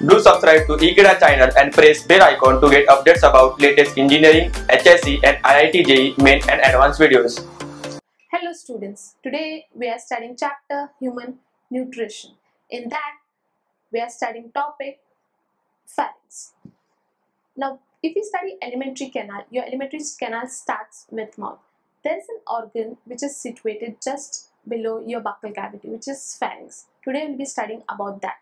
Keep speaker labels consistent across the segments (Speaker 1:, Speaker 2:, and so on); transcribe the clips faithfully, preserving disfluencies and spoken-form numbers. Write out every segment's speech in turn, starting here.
Speaker 1: Do subscribe to Ekeeda channel and press bell icon to get updates about latest engineering, H S C and I I T J E E main and advanced videos.
Speaker 2: Hello students, today we are studying chapter Human Nutrition. In that we are studying topic pharynx. Now if you study alimentary canal, your alimentary canal starts with mouth. There is an organ which is situated just below your buccal cavity, which is pharynx. Today we will be studying about that.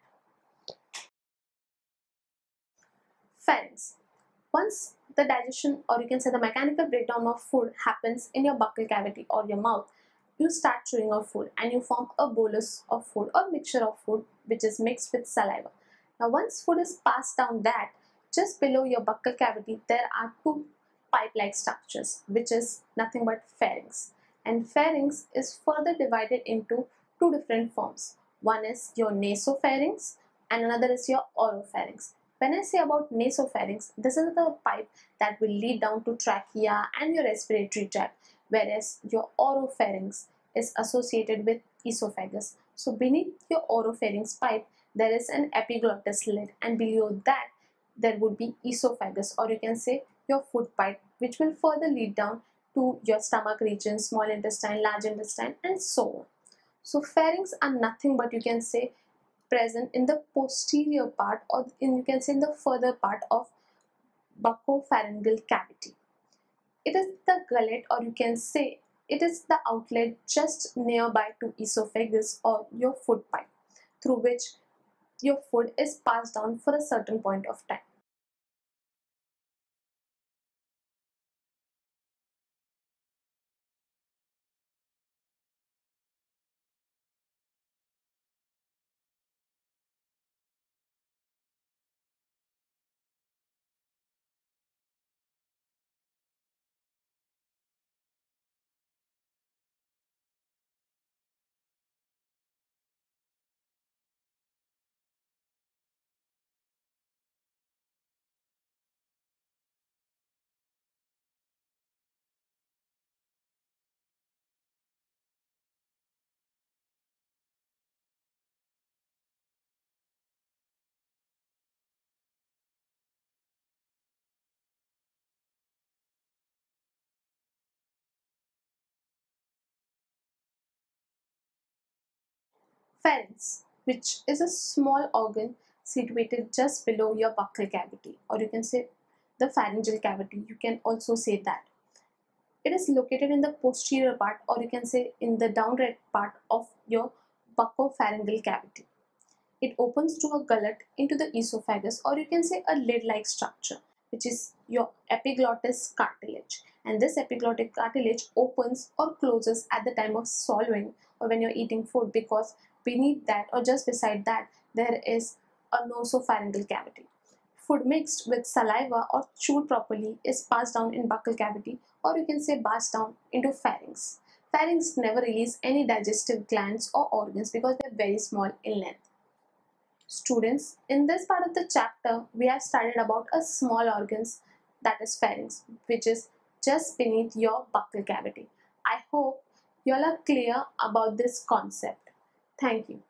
Speaker 2: Pharynx. Once the digestion, or you can say the mechanical breakdown of food happens in your buccal cavity or your mouth, you start chewing your food and you form a bolus of food or mixture of food which is mixed with saliva. Now once food is passed down that, just below your buccal cavity there are two pipe-like structures which is nothing but pharynx. And pharynx is further divided into two different forms. One is your nasopharynx and another is your oropharynx. When I say about nasopharynx, this is the pipe that will lead down to trachea and your respiratory tract, whereas your oropharynx is associated with esophagus. So beneath your oropharynx pipe, there is an epiglottis lid, and below that there would be esophagus, or you can say your food pipe, which will further lead down to your stomach region, small intestine, large intestine, and so on. So pharynx are nothing but, you can say, present in the posterior part, or in, you can say, in the further part of buccopharyngeal cavity. It is the gullet, or you can say it is the outlet just nearby to esophagus or your food pipe, through which your food is passed down for a certain point of time. Pharynx, which is a small organ situated just below your buccal cavity, or you can say the pharyngeal cavity, you can also say that. It is located in the posterior part, or you can say in the downright part of your buccopharyngeal cavity. It opens to a gullet into the esophagus, or you can say a lid-like structure, which is your epiglottis cartilage. And this epiglottic cartilage opens or closes at the time of swallowing or when you're eating food, because beneath that or just beside that there is a nasopharyngeal cavity. Food mixed with saliva or chewed properly is passed down in buccal cavity, or you can say passed down into pharynx. Pharynx never release any digestive glands or organs because they're very small in length. Students, in this part of the chapter, we have studied about a small organs, that is pharynx, which is just beneath your buccal cavity. I hope you all are clear about this concept. Thank you.